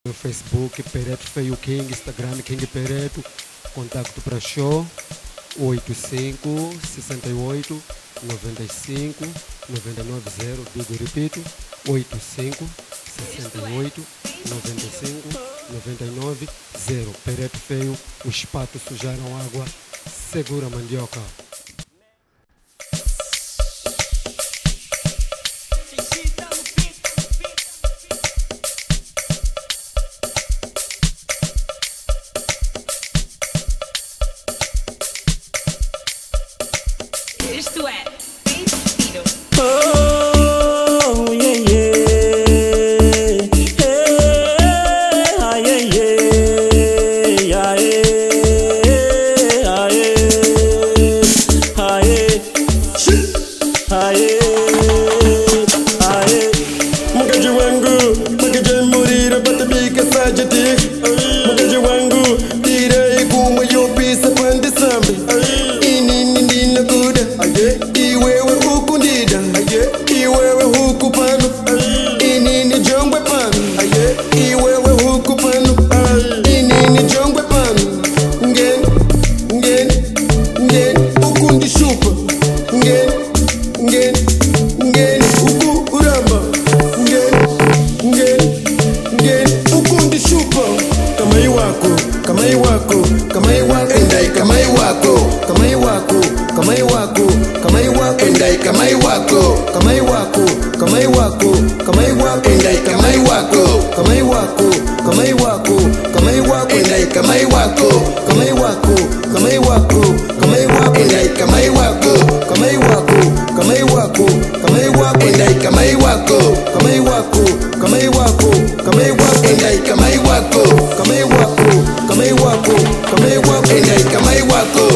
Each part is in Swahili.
No Facebook, Pereto Feio King, Instagram, King Pereto. Contato para show 85 68 95 990. Digo, repito, 85 68 95 99 0. Pereto Feio, os patos sujaram água, segura a mandioca. Isto é Reedição. Oh, yeah, yeah. Hey, ah, yeah, yeah. Ah, yeah. Ah, yeah. Ah, yeah. Ah, yeah. Ah, yeah. Mkaji wangu, mkaji murira batabika sajati. Mkaji wangu, tira igumu yopisa pande sambi. Iwewe huku ndida, iwewe huku pano, inini jongwe pano, iwewe huku pano, inini jongwe pano, ngen, huku ndi shupa, ngen, huku uramba, ngen, huku ndi shupa. Kamaewako, endai Kamaewako, endai Kamaewako, endai Kamaewako, endai Kamaewako, endai Kamaewako, endai Kamaewako, endai Kamaewako, endai Kamaewako.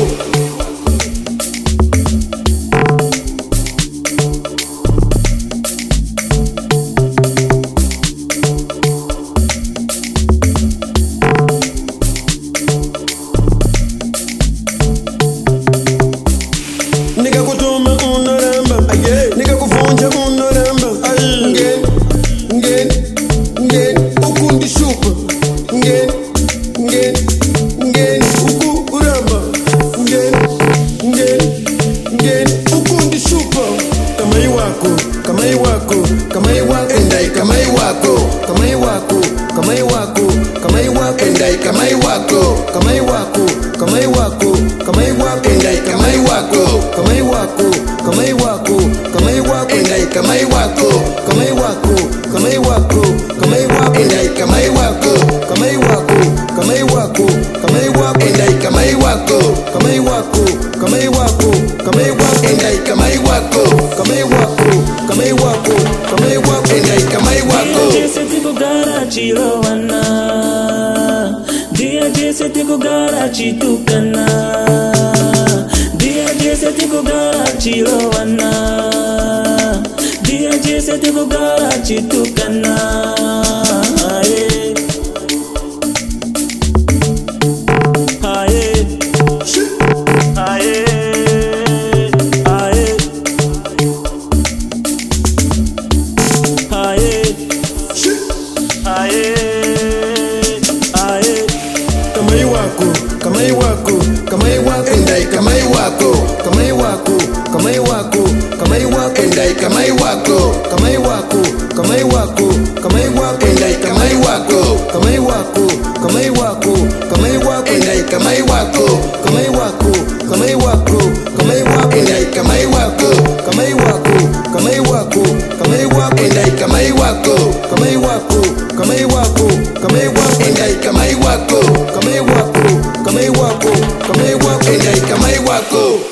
Nigga kutuma unoramba, nigga kuvunja unoramba, ngen, ukundi shupa, ngen, uku uramba, ngen, ukundi shupa. Kamaewako, endai Kamaewako, endai Kamaewako, endai Kamaewako, endai Kamaewako, endai Kamaewako, endai Kamaewako, endai Kamaewako, endai Kamaewako. Dia tiku garachi rowana, dia tiku garachi tukana, dia tiku garachi rowana, dia tiku garachi tukana. Kamaewako, endai Kamaewako, endai Kamaewako, endai Kamaewako, endai Kamaewako, endai Kamaewako, endai Kamaewako, endai Kamaewako, endai Kamaewako.